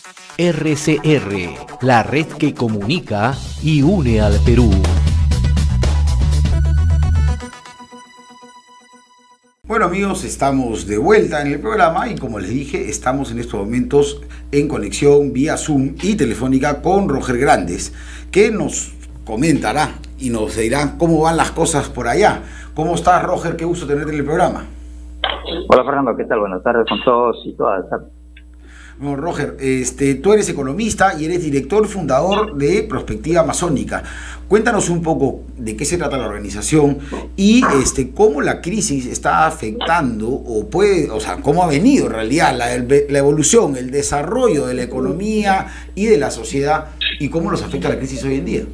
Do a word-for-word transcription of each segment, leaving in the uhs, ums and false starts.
R C R, la red que comunica y une al Perú. Bueno amigos, estamos de vuelta en el programa y como les dije, estamos en estos momentos en conexión vía Zoom y telefónica con Roger Grandes, que nos comentará y nos dirá cómo van las cosas por allá. ¿Cómo estás, Roger? Qué gusto tenerte en el programa. Hola Fernando, ¿qué tal? Buenas tardes con todos y todas. Bueno, Roger, este, tú eres economista y eres director fundador de Prospectiva Amazónica. Cuéntanos un poco de qué se trata la organización y este, cómo la crisis está afectando o puede, o sea, cómo ha venido en realidad la, la evolución, el desarrollo de la economía y de la sociedad y cómo nos afecta la crisis hoy en día.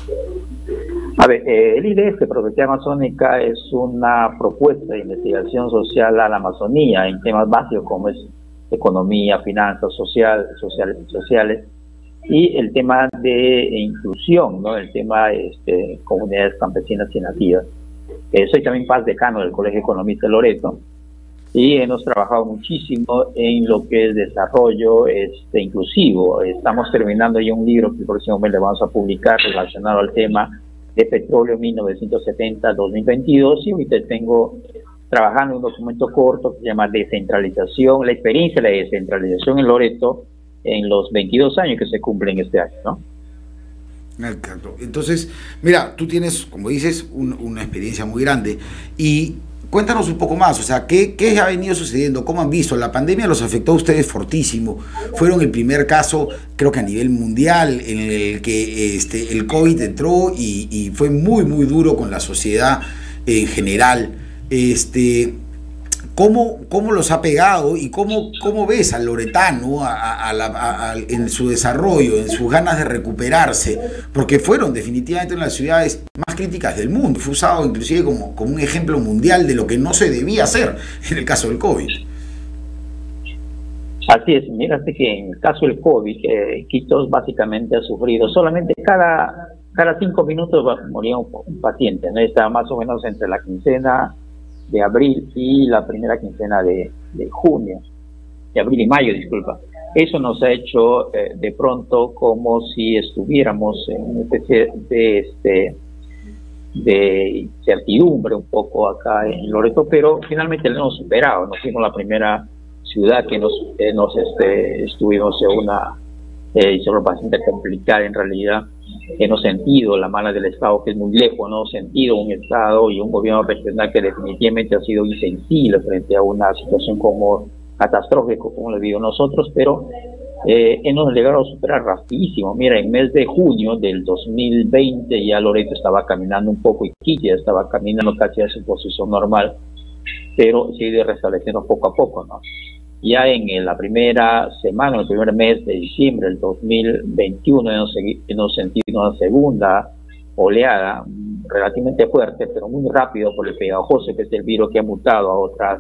A ver, eh, el I D S, Prospectiva Amazónica, es una propuesta de investigación social a la Amazonía en temas básicos como es economía, finanzas, social, social, sociales y el tema de inclusión, ¿no? El tema de este, comunidades campesinas y nativas. Eh, soy también paz decano del Colegio Economista de Loreto y hemos trabajado muchísimo en lo que es desarrollo este, inclusivo. Estamos terminando ya un libro que el próximo mes le vamos a publicar relacionado al tema de petróleo mil novecientos setenta a dos mil veintidós y ahorita tengo trabajando en un documento corto que se llama Descentralización, la experiencia de la descentralización en Loreto en los veintidós años que se cumplen este año, ¿no? Entonces, mira, tú tienes, como dices, un, una experiencia muy grande y cuéntanos un poco más, o sea, ¿qué, ¿qué ha venido sucediendo? ¿Cómo han visto? La pandemia los afectó a ustedes fortísimo. Fueron el primer caso, creo que a nivel mundial, en el que este, el COVID entró y, y fue muy, muy duro con la sociedad en general. Este, ¿cómo, ¿Cómo los ha pegado y cómo, cómo ves al loretano a, a la, a, a, en su desarrollo, en sus ganas de recuperarse? Porque fueron definitivamente una de las ciudades más críticas del mundo. Fue usado inclusive como, como un ejemplo mundial de lo que no se debía hacer en el caso del COVID. Así es, mírate que en el caso del COVID, eh, Quito básicamente ha sufrido solamente cada, cada cinco minutos moría un, un paciente, ¿no? Estaba más o menos entre la quincena de abril y la primera quincena de, de junio, de abril y mayo, disculpa. Eso nos ha hecho eh, de pronto como si estuviéramos en una especie de, este, de incertidumbre un poco acá en Loreto, pero finalmente lo hemos superado. Nos fuimos la primera ciudad que nos, eh, nos este, estuvimos en una eh, situación bastante complicada en realidad. Hemos sentido la mano del Estado que es muy lejos, no hemos sentido un Estado y un gobierno regional que definitivamente ha sido insensible frente a una situación como catastrófica, como lo vimos nosotros, pero eh, hemos llegado a superar rapidísimo. Mira, en mes de junio del dos mil veinte ya Loreto estaba caminando un poco y Quito ya estaba caminando casi a su posición normal, pero se ha ido restableciendo poco a poco, ¿no? Ya en la primera semana, en el primer mes de diciembre del dos mil veintiuno, hemos, hemos sentido una segunda oleada relativamente fuerte, pero muy rápido por el pegajoso, que es el virus que ha mutado a otras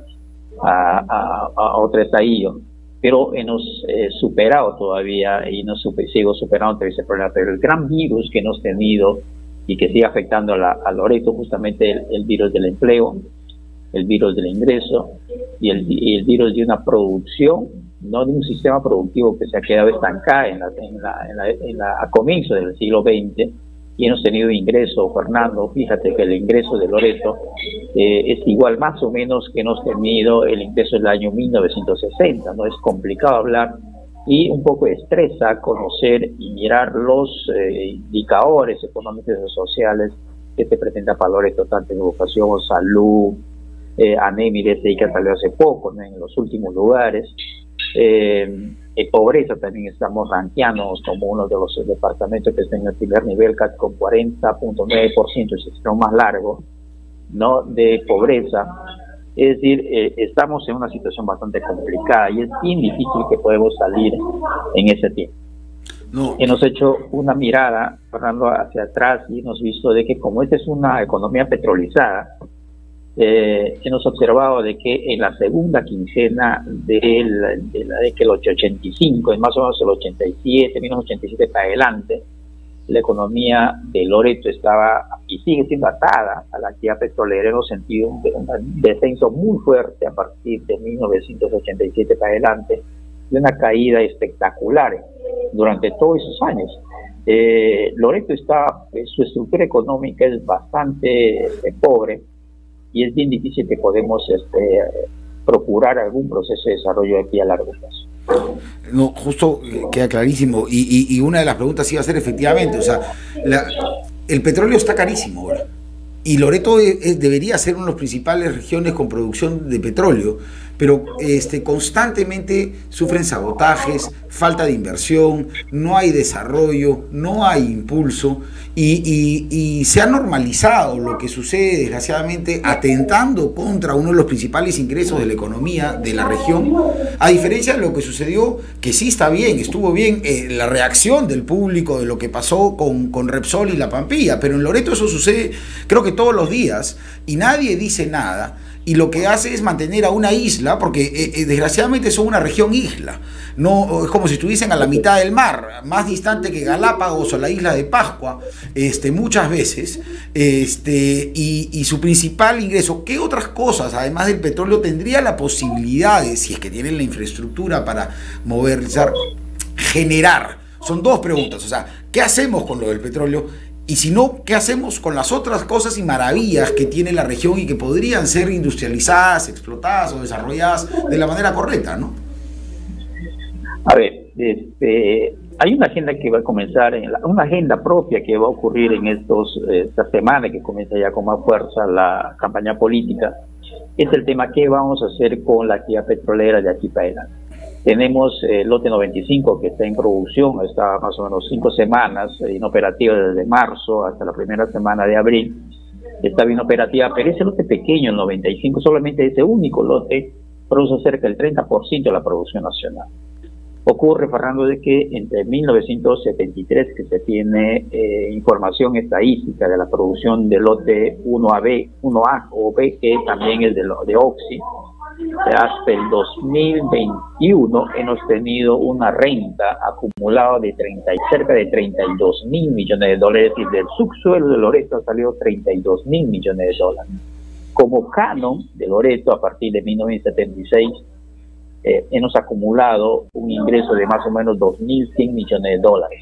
a, a, a otro estadio. Pero hemos eh, superado todavía y nos super, sigo superando ese problema. Pero el gran virus que hemos tenido y que sigue afectando a, la, a Loreto, justamente el, el virus del empleo, el virus del ingreso y el, y el virus de una producción, no de un sistema productivo que se ha quedado estancado en la, en la, en la, en la, a comienzo del siglo veinte, y hemos tenido ingreso, Fernando, fíjate que el ingreso de Loreto eh, es igual más o menos que hemos tenido el ingreso del año mil novecientos sesenta, no es complicado hablar y un poco estresa conocer y mirar los eh, indicadores económicos y sociales que se presentan para Loreto, tanto en educación, salud, Eh, Anémides, que salió hace poco, ¿no? En los últimos lugares. Eh, en pobreza también estamos rankeándonos como uno de los departamentos que está en el primer nivel, casi con cuarenta punto nueve por ciento, es el más largo, ¿no?, de pobreza. Es decir, eh, estamos en una situación bastante complicada y es bien difícil que podamos salir en ese tiempo. No. Hemos hecho una mirada, Fernando, hacia atrás y hemos visto de que como esta es una economía petrolizada, Eh, hemos observado de que en la segunda quincena del, de la década del ochenta y cinco, en más o menos el ochenta y siete, menos ochenta y siete para adelante, la economía de Loreto estaba y sigue siendo atada a la actividad petrolera. Hemos sentido un, un descenso muy fuerte a partir de mil novecientos ochenta y siete para adelante, de una caída espectacular durante todos esos años. Eh, Loreto está, su estructura económica es bastante este, pobre y es bien difícil que podemos este, procurar algún proceso de desarrollo aquí a largo plazo. No, justo queda clarísimo. Y, y, y una de las preguntas iba a ser efectivamente, o sea, la, el petróleo está carísimo ahora. Y Loreto es, es, debería ser una de las principales regiones con producción de petróleo, pero este, constantemente sufren sabotajes, falta de inversión, no hay desarrollo, no hay impulso, y, y, y se ha normalizado lo que sucede, desgraciadamente, atentando contra uno de los principales ingresos de la economía de la región, a diferencia de lo que sucedió, que sí está bien, estuvo bien eh, la reacción del público de lo que pasó con, con Repsol y La Pampilla, pero en Loreto eso sucede, creo que todos los días, y nadie dice nada, y lo que hace es mantener a una isla, porque eh, eh, desgraciadamente son una región isla, no es como si estuviesen a la mitad del mar, más distante que Galápagos o la isla de Pascua, este, muchas veces, este, y, y su principal ingreso. ¿Qué otras cosas, además del petróleo, tendría la posibilidad de, si es que tienen la infraestructura para movilizar, generar? Son dos preguntas, o sea, ¿qué hacemos con lo del petróleo? Y si no, ¿qué hacemos con las otras cosas y maravillas que tiene la región y que podrían ser industrializadas, explotadas o desarrolladas de la manera correcta, ¿no? A ver, este, hay una agenda que va a comenzar, en la, una agenda propia que va a ocurrir en estos esta semana, que comienza ya con más fuerza la campaña política, es el tema qué vamos a hacer con la actividad petrolera de aquí para adelante. Tenemos el eh, lote noventa y cinco que está en producción, está más o menos cinco semanas, eh, inoperativa desde marzo hasta la primera semana de abril, está bien operativa, pero ese lote pequeño, el noventa y cinco, solamente ese único lote produce cerca del treinta por ciento de la producción nacional. Ocurre, Fernando, de que entre mil novecientos setenta y tres, que se tiene eh, información estadística de la producción del lote uno A B, uno A o B, que también es de, de Oxy, hasta el dos mil veintiuno hemos tenido una renta acumulada de treinta, cerca de treinta y dos mil millones de dólares, y del subsuelo de Loreto ha salido treinta y dos mil millones de dólares. Como canon de Loreto, a partir de mil novecientos setenta y seis, eh, hemos acumulado un ingreso de más o menos dos mil cien millones de dólares.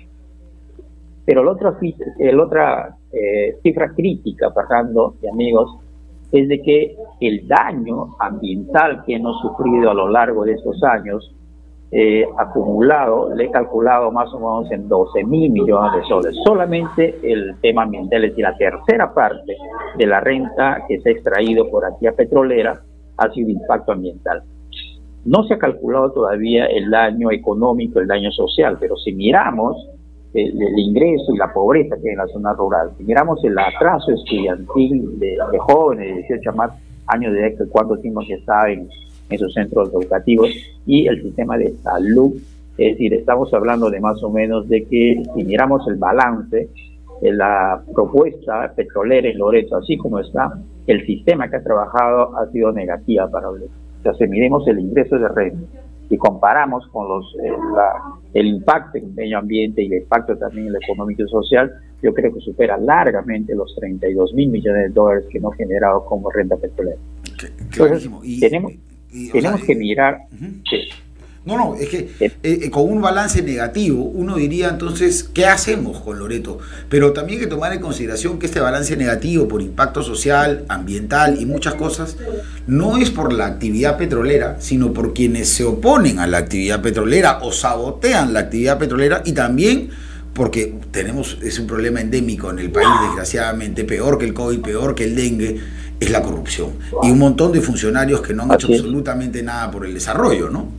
Pero la otra, el otra eh, cifra crítica, Fernando y amigos, es de que el daño ambiental que hemos sufrido a lo largo de estos años, eh, acumulado, le he calculado más o menos en doce mil millones de soles. Solamente el tema ambiental, es decir, la tercera parte de la renta que se ha extraído por actividad petrolera ha sido impacto ambiental. No se ha calculado todavía el daño económico, el daño social, pero si miramos El, el ingreso y la pobreza que hay en la zona rural, si miramos el atraso estudiantil de, de jóvenes de dieciocho más años de edad, que cuánto tiempo que está en, en sus centros educativos, y el sistema de salud, es decir, estamos hablando de más o menos de que si miramos el balance de la propuesta petrolera en Loreto, así como está, el sistema que ha trabajado ha sido negativa para Loreto. O sea, si miremos el ingreso de renta, si comparamos con los eh, la, el impacto en el medio ambiente y el impacto también en el económico y social, yo creo que supera largamente los treinta y dos mil millones de dólares que hemos generado como renta petrolera. Entonces, y, tenemos, y, y, tenemos sea, que mirar... Uh-huh. que, No, no, es que eh, eh, con un balance negativo uno diría entonces, ¿qué hacemos con Loreto? Pero también hay que tomar en consideración que este balance negativo por impacto social, ambiental y muchas cosas, no es por la actividad petrolera, sino por quienes se oponen a la actividad petrolera o sabotean la actividad petrolera, y también porque tenemos, es un problema endémico en el país, desgraciadamente, peor que el COVID, peor que el dengue, es la corrupción. Y un montón de funcionarios que no han hecho absolutamente nada por el desarrollo, ¿no?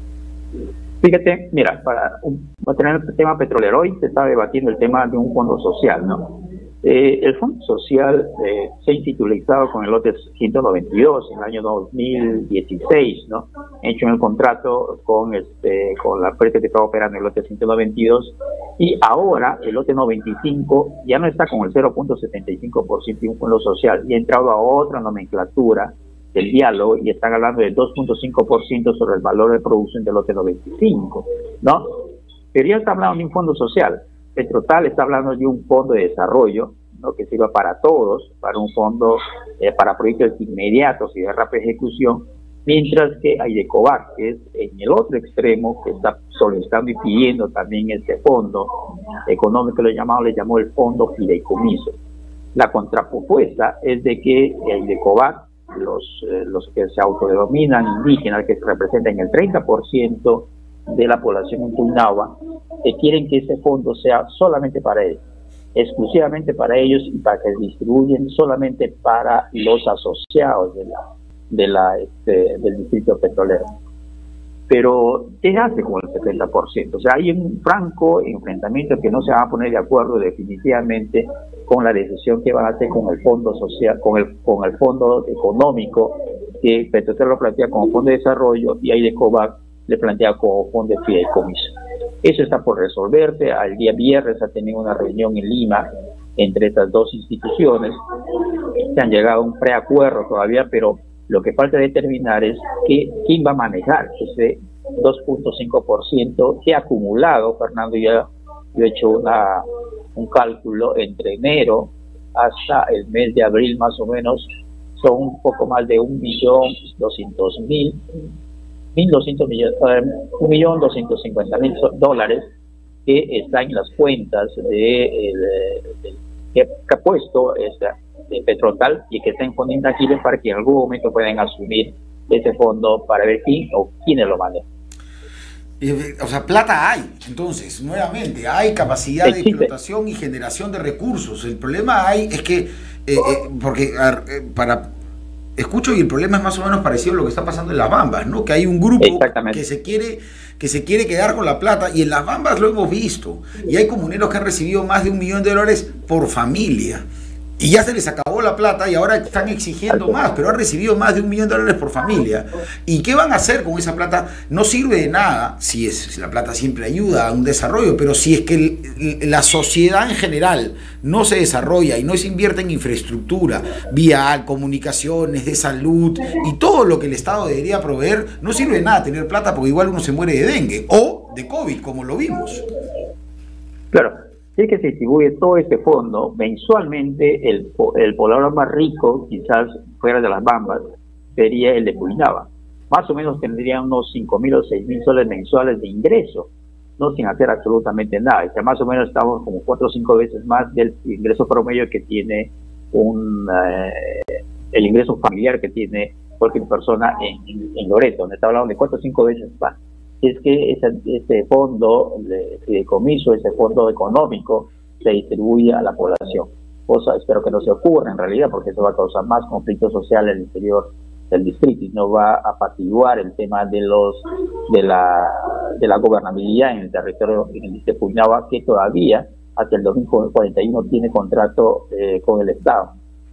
Fíjate, mira, para, un, para tener el tema petrolero, hoy se está debatiendo el tema de un fondo social, ¿no? Eh, el fondo social eh, se ha institucionalizado con el lote ciento noventa y dos en el año dos mil dieciséis, ¿no? Hecho en el contrato con este con la empresa que estaba operando el lote ciento noventa y dos, y ahora el lote noventa y cinco ya no está con el cero punto setenta y cinco por ciento de un fondo social, y ha entrado a otra nomenclatura del diálogo, y están hablando del dos punto cinco por ciento sobre el valor de producción del lote noventa y cinco, ¿no? Pero ya está hablando de un fondo social. Petrotal está hablando de un fondo de desarrollo, ¿no?, que sirva para todos, para un fondo, eh, para proyectos inmediatos y de rápida ejecución, Mientras que Aidecobac, que es en el otro extremo, que está solicitando y pidiendo también este fondo económico, lo llamado, le llamó el fondo fideicomiso. La contrapropuesta es de que Aidecobac, los, eh, los que se autodenominan indígenas, que representan el treinta por ciento de la población en Puinahua, que quieren que ese fondo sea solamente para ellos, exclusivamente para ellos, y para que distribuyen solamente para los asociados de la, de la, este, del distrito petrolero. Pero, ¿qué hace con el setenta por ciento? O sea, hay un franco enfrentamiento que no se van a poner de acuerdo definitivamente con la decisión que van a hacer con el fondo social, con el, con el fondo económico que Petrotel lo plantea como fondo de desarrollo y Aidecobac le plantea como fondo de fideicomiso. Eso está por resolverse. Al día viernes ha tenido una reunión en Lima entre estas dos instituciones. Se han llegado a un preacuerdo todavía, pero lo que falta determinar es que, quién va a manejar ese dos punto cinco por ciento que ha acumulado. Fernando, ya yo he hecho una, un cálculo entre enero hasta el mes de abril más o menos, son un poco más de un millón doscientos mil, mil doscientos millones, un millón doscientos cincuenta mil dólares que están en las cuentas de, de, de, que, que ha puesto esta de Petrotal y que estén fondo intangible para que en algún momento puedan asumir ese fondo para ver quién o quiénes lo manejan. O sea, plata hay, entonces, nuevamente, hay capacidad Existe. de explotación y generación de recursos. El problema hay es que, eh, eh, porque a, eh, para, escucho y el problema es más o menos parecido a lo que está pasando en Las Bambas, ¿no? Que hay un grupo que se quiere que se quiere quedar con la plata, y en Las Bambas lo hemos visto, y hay comuneros que han recibido más de un millón de dólares por familia. Y ya se les acabó la plata y ahora están exigiendo más, pero han recibido más de un millón de dólares por familia. ¿Y qué van a hacer con esa plata? No sirve de nada, si, es, si la plata siempre ayuda a un desarrollo, pero si es que el, la sociedad en general no se desarrolla y no se invierte en infraestructura, vial, comunicaciones, de salud y todo lo que el Estado debería proveer, no sirve de nada tener plata porque igual uno se muere de dengue o de COVID, como lo vimos. Claro. Si es que se distribuye todo este fondo, mensualmente el, el poblador más rico, quizás fuera de Las Bambas, sería el de Puinahua. Más o menos tendría unos cinco mil o seis mil soles mensuales de ingreso, no sin hacer absolutamente nada. O sea, más o menos estamos como cuatro o cinco veces más del ingreso promedio que tiene un eh, el ingreso familiar que tiene cualquier persona en, en, en Loreto, donde está hablando de cuatro o cinco veces más. Es que ese, ese fondo de fideicomiso, ese fondo económico, se distribuye a la población. Cosa espero que no se ocurra en realidad, porque eso va a causar más conflicto social en el interior del distrito y no va a apaciguar el tema de los de la de la gobernabilidad en el territorio, en el distrito de Puinahua, que todavía hasta el dos mil cuarenta y uno tiene contrato eh, con el Estado.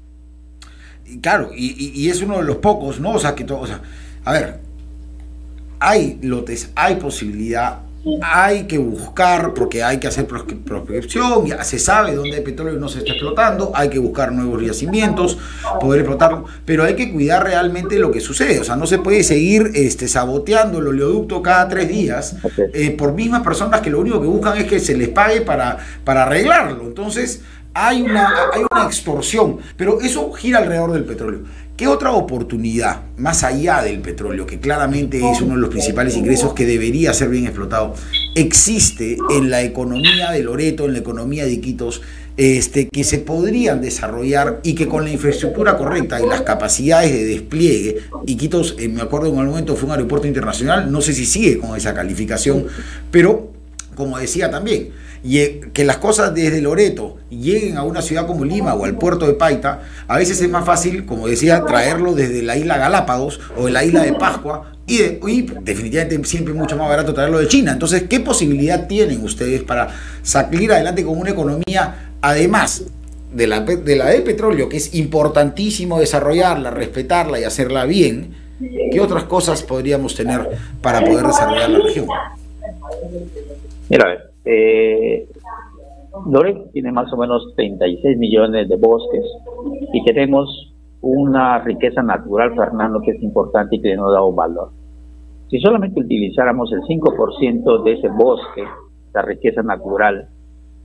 Y claro, y, y, y es uno de los pocos, ¿no? O sea, que todo, o sea, a ver, hay lotes, hay posibilidad, hay que buscar, porque hay que hacer prospección, ya se sabe dónde hay petróleo y no se está explotando, hay que buscar nuevos yacimientos, poder explotarlo, pero hay que cuidar realmente lo que sucede. O sea, no se puede seguir este, saboteando el oleoducto cada tres días eh, por mismas personas que lo único que buscan es que se les pague para, para arreglarlo. Entonces, hay una, hay una extorsión, pero eso gira alrededor del petróleo. ¿Qué otra oportunidad, más allá del petróleo, que claramente es uno de los principales ingresos que debería ser bien explotado, existe en la economía de Loreto, en la economía de Iquitos, este, que se podrían desarrollar y que con la infraestructura correcta y las capacidades de despliegue, Iquitos, eh, me acuerdo en algún momento fue un aeropuerto internacional, no sé si sigue con esa calificación, pero como decía también, y que las cosas desde Loreto lleguen a una ciudad como Lima o al puerto de Paita, a veces es más fácil, como decía, traerlo desde la isla Galápagos o de la isla de Pascua, y, de, y definitivamente siempre es mucho más barato traerlo de China. Entonces, ¿qué posibilidad tienen ustedes para salir adelante con una economía, además de la, de la del petróleo, que es importantísimo desarrollarla, respetarla y hacerla bien? ¿Qué otras cosas podríamos tener para poder desarrollar la región? Mira, a ver, eh, Loreto tiene más o menos treinta y seis millones de bosques y tenemos una riqueza natural, Fernando, que es importante y que nos da un valor. Si solamente utilizáramos el cinco por ciento de ese bosque, la riqueza natural,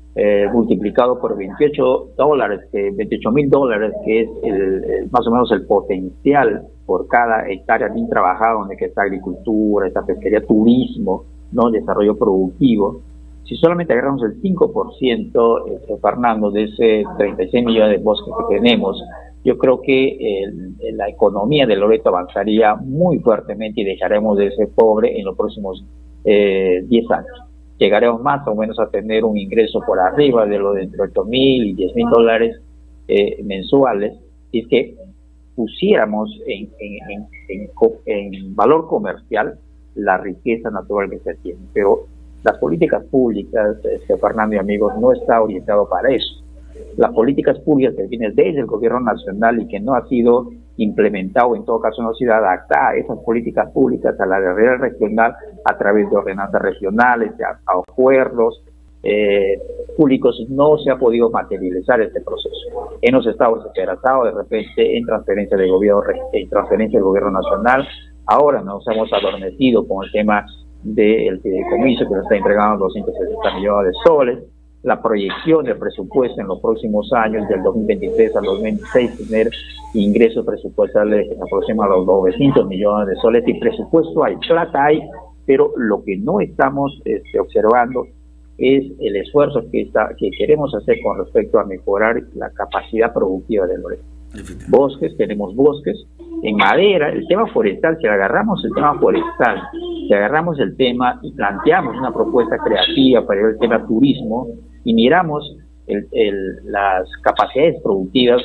eh, multiplicado por veintiocho dólares, que veintiocho mil dólares, que es el, el, más o menos el potencial por cada hectárea bien trabajada, donde que está agricultura, está pesquería, turismo, no desarrollo productivo. Si solamente agarramos el cinco por ciento, eh, Fernando, de ese treinta y seis millones de bosques que tenemos, yo creo que el, la economía de Loreto avanzaría muy fuertemente y dejaremos de ser pobre en los próximos eh, diez años. Llegaremos más o menos a tener un ingreso por arriba de los de entre ocho mil y diez mil dólares eh, mensuales, si es que pusiéramos en, en, en, en, en valor comercial la riqueza natural que se tiene. Pero las políticas públicas, este, Fernando y amigos, no está orientado para eso. Las políticas públicas que vienen desde el gobierno nacional y que no ha sido implementado, en todo caso no ha sido adaptada a esas políticas públicas a la realidad regional a través de ordenanzas regionales, de acuerdos eh, públicos, no se ha podido materializar este proceso. Hemos estado desesperados de repente en transferencia del gobierno, en transferencia del gobierno nacional. Ahora nos hemos adormecido con el tema del fideicomiso que nos está entregando doscientos sesenta millones de soles. La proyección del presupuesto en los próximos años, del dos mil veintitrés al dos mil veintiséis, tener ingresos presupuestales que se aproximan a los novecientos millones de soles. Y presupuesto hay, plata hay, pero lo que no estamos este, observando es el esfuerzo que, está, que queremos hacer con respecto a mejorar la capacidad productiva del Loreto. Bosques, tenemos bosques. En madera, el tema forestal, si agarramos el tema forestal, si agarramos el tema y planteamos una propuesta creativa para el tema turismo y miramos el, el, las capacidades productivas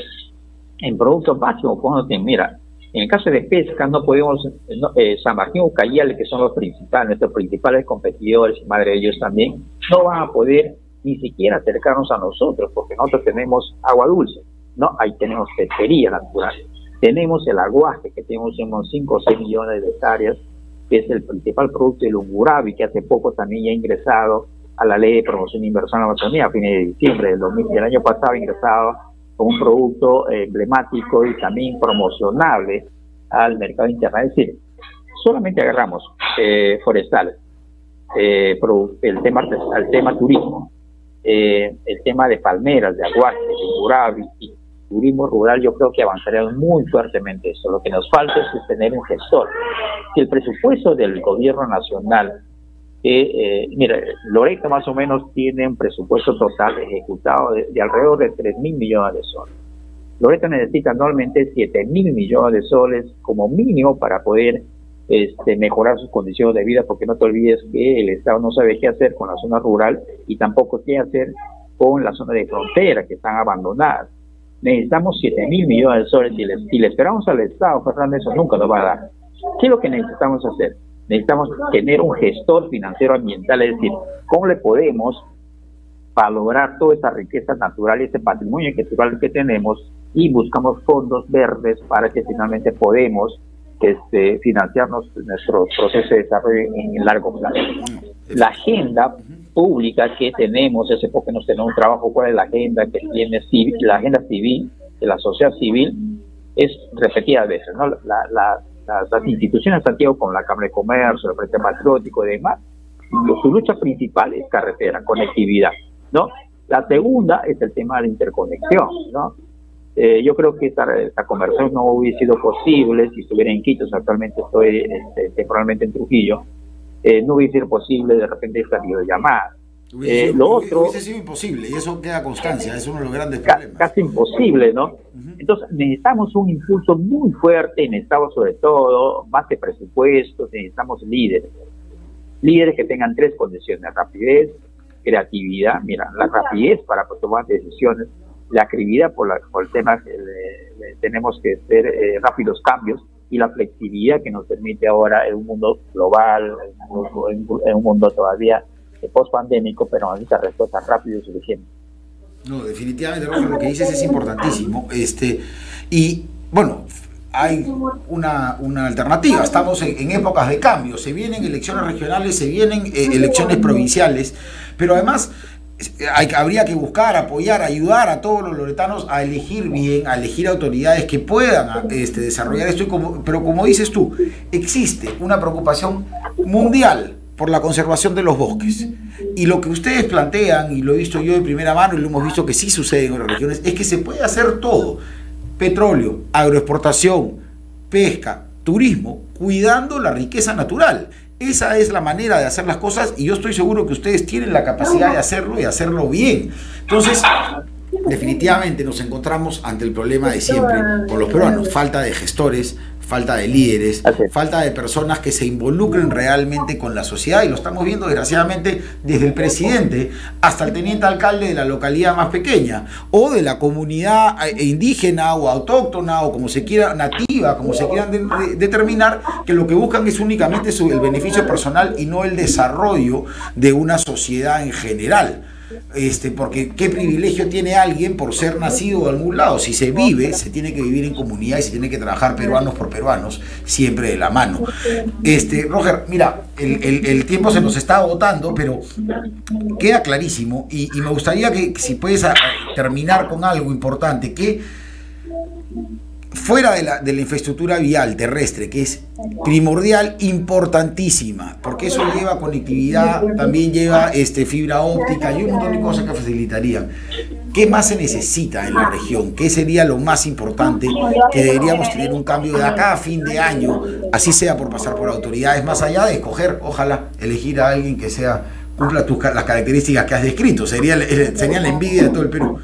en productos básicos, cuando te mira, en el caso de pesca no podemos, no, eh, San Martín o Cayale, que son los principales, nuestros principales competidores, y madre de ellos también, no van a poder ni siquiera acercarnos a nosotros, porque nosotros tenemos agua dulce, ¿no? Ahí tenemos pesquería natural. Tenemos el aguaje, que tenemos unos cinco o seis millones de hectáreas, que es el principal producto del Ungurabi, que hace poco también ya ha ingresado a la Ley de Promoción de Inversión en la Amazonía a fines de diciembre del, dos mil, del año pasado, ha ingresado como un producto eh, emblemático y también promocionable al mercado interno. Es decir, solamente agarramos eh, forestales, eh, el tema el tema turismo, eh, el tema de palmeras, de aguaje, de Ungurabi y turismo rural, yo creo que avanzaría muy fuertemente eso. Lo que nos falta es tener un gestor. Si el presupuesto del gobierno nacional, eh, eh, mira, Loreto más o menos tiene un presupuesto total ejecutado de, de alrededor de tres mil millones de soles. Loreto necesita anualmente siete mil millones de soles como mínimo para poder este, mejorar sus condiciones de vida, porque no te olvides que el Estado no sabe qué hacer con la zona rural y tampoco qué hacer con la zona de frontera, que están abandonadas. Necesitamos siete mil millones de soles. Si le, si le esperamos al Estado, Fernando, eso nunca nos va a dar. ¿Qué es lo que necesitamos hacer? Necesitamos tener un gestor financiero ambiental, es decir, ¿cómo le podemos valorar toda esa riqueza natural y ese patrimonio natural que tenemos y buscamos fondos verdes para que finalmente podemos este, financiarnos nuestro proceso de desarrollo en el largo plazo? La agenda pública que tenemos, hace poco nos tenemos un trabajo, cuál es la agenda que tiene civil, la agenda civil de la sociedad civil, es repetida veces, ¿no? La, la, las, las instituciones de Santiago, con la Cámara de Comercio, el Frente Patriótico y demás, su lucha principal es carretera, conectividad, ¿no? La segunda es el tema de la interconexión, ¿no? Eh, yo creo que esta, esta conversión no hubiese sido posible si estuviera en Quito. Actualmente estoy este, temporalmente en Trujillo. Eh, no hubiese sido posible de repente esta videollamada. Hubiese, eh, sido, lo otro, hubiese sido imposible, y eso queda constancia, es uno de los grandes ca problemas. Casi imposible, ¿no? Uh-huh. Entonces necesitamos un impulso muy fuerte, necesitamos sobre todo más que presupuestos, necesitamos líderes. Líderes que tengan tres condiciones: rapidez, creatividad, mira, la rapidez para tomar decisiones, la actividad por, la, por el tema que le, le tenemos que hacer eh, rápidos cambios, y la flexibilidad que nos permite ahora en un mundo global, en un, en un mundo todavía post-pandémico, pero necesita respuestas rápidas y suficientes. No, definitivamente, Roger, lo que dices es importantísimo. Este, y bueno, hay una, una alternativa. Estamos en, en épocas de cambio. Se vienen elecciones regionales, se vienen eh, elecciones provinciales, pero además hay, habría que buscar, apoyar, ayudar a todos los loretanos a elegir bien, a elegir autoridades que puedan este, desarrollar esto. Y como, pero como dices tú, existe una preocupación mundial por la conservación de los bosques. Y lo que ustedes plantean, y lo he visto yo de primera mano, y lo hemos visto que sí sucede en otras regiones, es que se puede hacer todo: petróleo, agroexportación, pesca, turismo, cuidando la riqueza natural. Esa es la manera de hacer las cosas, y yo estoy seguro que ustedes tienen la capacidad de hacerlo y hacerlo bien. Entonces, definitivamente nos encontramos ante el problema de siempre con los peruanos: falta de gestores, falta de líderes, falta de personas que se involucren realmente con la sociedad, y lo estamos viendo desgraciadamente desde el presidente hasta el teniente alcalde de la localidad más pequeña, o de la comunidad indígena o autóctona, o como se quiera, nativa, como se quieran de, de, determinar, que lo que buscan es únicamente su, el beneficio personal y no el desarrollo de una sociedad en general. Este, porque qué privilegio tiene alguien por ser nacido de algún lado. Si se vive, se tiene que vivir en comunidad y se tiene que trabajar peruanos por peruanos, siempre de la mano. Este, Roger, mira, el, el, el tiempo se nos está agotando, pero queda clarísimo, y, y me gustaría que, si puedes a, a terminar con algo importante, que fuera de la, de la infraestructura vial terrestre, que es primordial, importantísima, porque eso lleva conectividad, también lleva este, fibra óptica y un montón de cosas que facilitarían. ¿Qué más se necesita en la región? ¿Qué sería lo más importante que deberíamos tener un cambio de acá a fin de año, así sea por pasar por autoridades, más allá de escoger, ojalá, elegir a alguien que sea cumpla tus, las características que has descrito? Sería, sería la envidia de todo el Perú.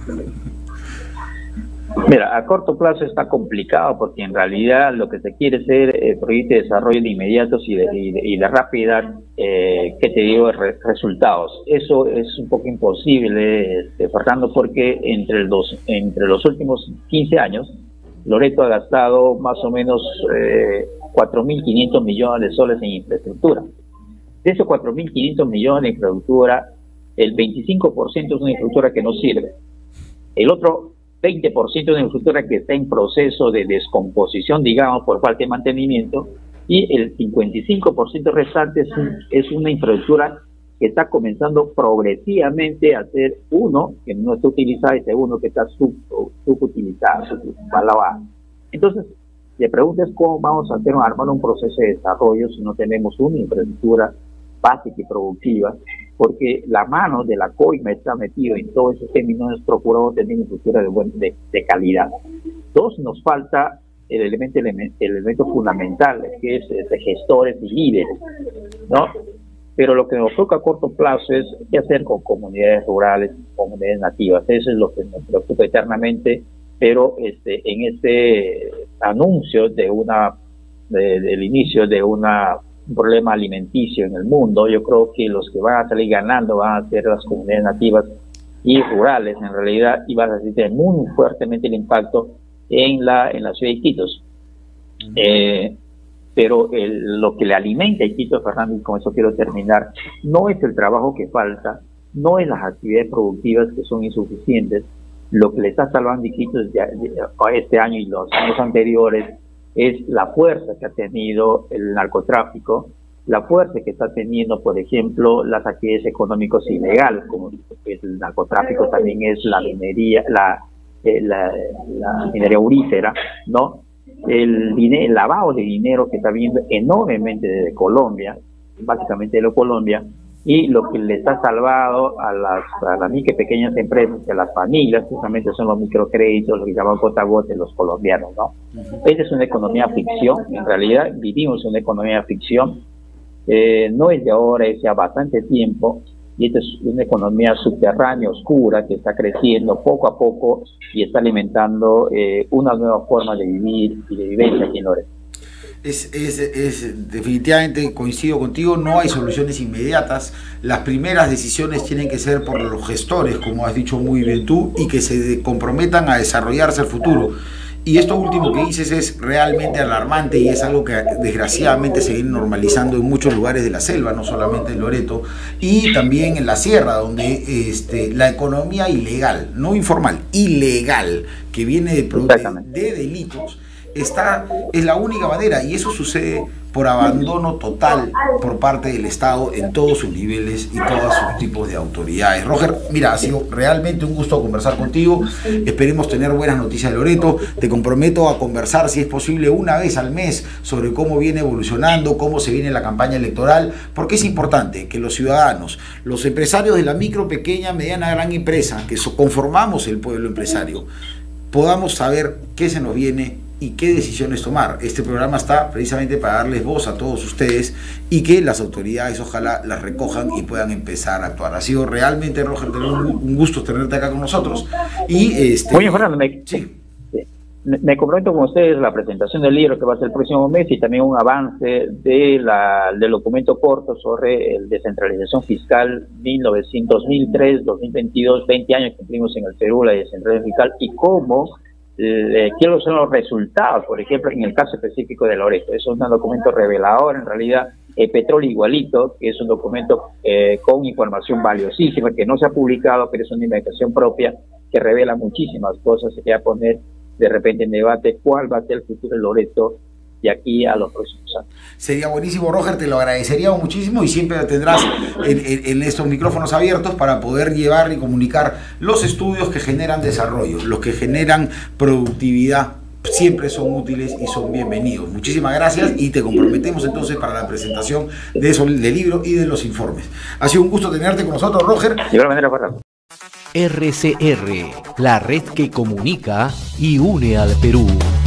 Mira, a corto plazo está complicado, porque en realidad lo que se quiere es ser eh, proyectos de desarrollo de inmediatos y de, y de, y de rápida, eh, que te digo, re, resultados. Eso es un poco imposible, este, Fernando, porque entre, el dos, entre los últimos quince años, Loreto ha gastado más o menos eh, cuatro mil quinientos millones de soles en infraestructura. De esos cuatro mil quinientos millones de infraestructura, el veinticinco por ciento es una infraestructura que no sirve. El otro veinte por ciento de una infraestructura que está en proceso de descomposición, digamos, por falta de mantenimiento, y el cincuenta y cinco por ciento restante es, un, es una infraestructura que está comenzando progresivamente a ser, uno, que no está utilizada, y segundo, que está sub, subutilizada, subvalorada. Entonces, le preguntas cómo vamos a hacer, armar un proceso de desarrollo si no tenemos una infraestructura básica y productiva, porque la mano de la COIMA está metido en todo ese tema y no hemos procurado tener infraestructura de, buen, de, de calidad. Dos, nos falta el elemento, el elemento fundamental, que es de gestores y líderes, ¿no? Pero lo que nos toca a corto plazo es qué hacer con comunidades rurales, comunidades nativas. Eso es lo que nos preocupa eternamente, pero este, en este anuncio de una de, del inicio de una un problema alimenticio en el mundo, yo creo que los que van a salir ganando van a ser las comunidades nativas y rurales, en realidad, y van a sentir muy fuertemente el impacto en la en la ciudad de Iquitos. Uh-huh. eh, pero el, lo que le alimenta a Iquitos, Fernando, y con eso quiero terminar, no es el trabajo que falta, no es las actividades productivas que son insuficientes. Lo que le está salvando a Iquitos este año y los años anteriores es la fuerza que ha tenido el narcotráfico, la fuerza que está teniendo, por ejemplo, las actividades económicas ilegales, como el narcotráfico también es la minería, la, eh, la, la minería aurífera, ¿no? El, dinero, el lavado de dinero que está viendo enormemente desde Colombia, básicamente de Colombia, y lo que le está salvado a las, a las micro y pequeñas empresas, a las familias, justamente son los microcréditos, lo que llaman gota a gota, los colombianos, ¿no? Uh-huh. Esta es una economía ficción, en realidad vivimos una economía ficción, eh, no es de ahora, es ya bastante tiempo, y esta es una economía subterránea, oscura, que está creciendo poco a poco y está alimentando eh, una nueva forma de vivir y de vivencia aquí en Loreto. Es, es, es, definitivamente coincido contigo, no hay soluciones inmediatas. Las primeras decisiones tienen que ser por los gestores, como has dicho muy bien tú, y que se comprometan a desarrollarse el futuro. Y esto último que dices es realmente alarmante, y es algo que desgraciadamente se viene normalizando en muchos lugares de la selva, no solamente en Loreto, y también en la sierra, donde este, la economía ilegal, no informal, ilegal, que viene de, de, de delitos, Está, es la única manera, y eso sucede por abandono total por parte del Estado en todos sus niveles y todos sus tipos de autoridades. Roger, mira, ha sido realmente un gusto conversar contigo. Esperemos tener buenas noticias de Loreto. Te comprometo a conversar, si es posible, una vez al mes sobre cómo viene evolucionando, cómo se viene la campaña electoral, porque es importante que los ciudadanos, los empresarios de la micro, pequeña, mediana, gran empresa, que conformamos el pueblo empresario, podamos saber qué se nos viene y qué decisiones tomar. Este programa está precisamente para darles voz a todos ustedes y que las autoridades ojalá las recojan y puedan empezar a actuar. Ha sido realmente, Roger, un gusto tenerte acá con nosotros. Y este, Oye, Fernando, me, sí. me, me comprometo con ustedes la presentación del libro que va a ser el próximo mes y también un avance de la, del documento corto sobre el descentralización fiscal mil novecientos, dos mil tres, dos mil veintidós, veinte años cumplimos en el Perú la descentralización fiscal y cómo Eh, ¿Cuáles son los resultados? Por ejemplo, en el caso específico de Loreto, es un documento revelador, en realidad, el Petróleo Igualito, que es un documento eh, con información valiosísima, que no se ha publicado, pero es una investigación propia, que revela muchísimas cosas. Se queda poner de repente en debate cuál va a ser el futuro de Loreto de aquí a los próximos años. Sería buenísimo, Roger, te lo agradeceríamos muchísimo y siempre tendrás en, en, en estos micrófonos abiertos para poder llevar y comunicar los estudios que generan desarrollo, los que generan productividad. Siempre son útiles y son bienvenidos. Muchísimas gracias y te comprometemos entonces para la presentación de eso, del libro y de los informes. Ha sido un gusto tenerte con nosotros, Roger. De igual manera, Fernando. R C R, la red que comunica y une al Perú.